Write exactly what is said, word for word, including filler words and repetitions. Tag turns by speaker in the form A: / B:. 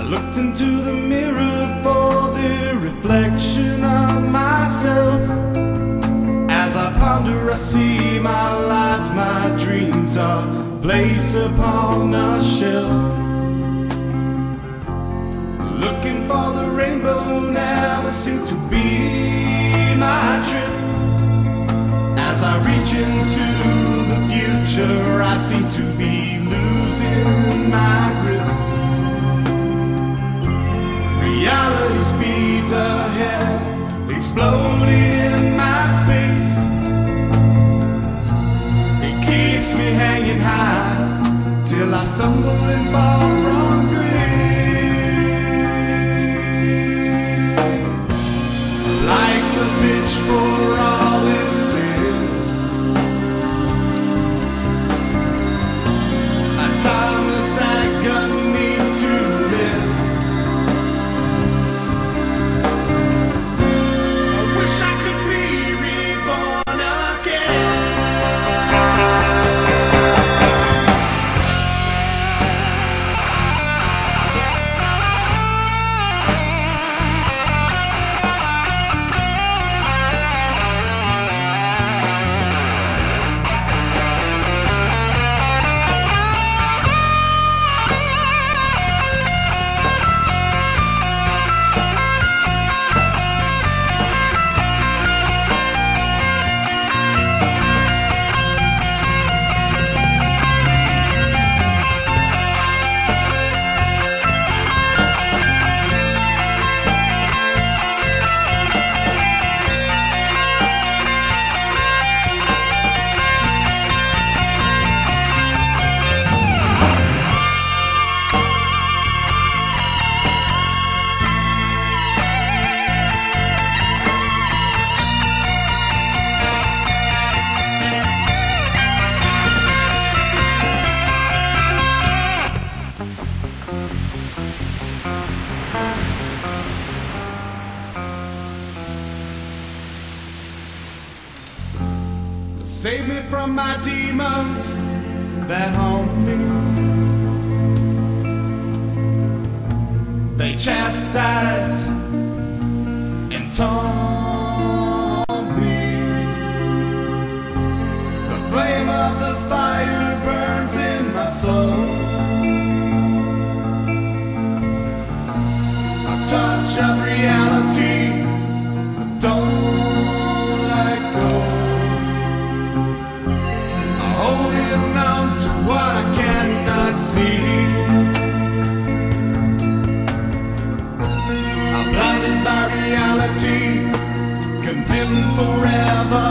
A: Looked into the mirror for the reflection of myself. As I ponder, I see my life, my dreams are placed upon a shelf. Looking for the rainbow never seemed to be my trip. As I reach into the future, I seem to be losing my grip. Reality speeds ahead, exploding in my space. It keeps me hanging high till I stumble and fall from grace. Life's a bitch for all its sins, a timeless agony to live. Save me from my demons that haunt me. They chastise and taunt me. The flame of the fire burns in my soul. A touch of reality, I don't let go. Holding on to what I cannot see. I'm blinded by reality, condemned forever.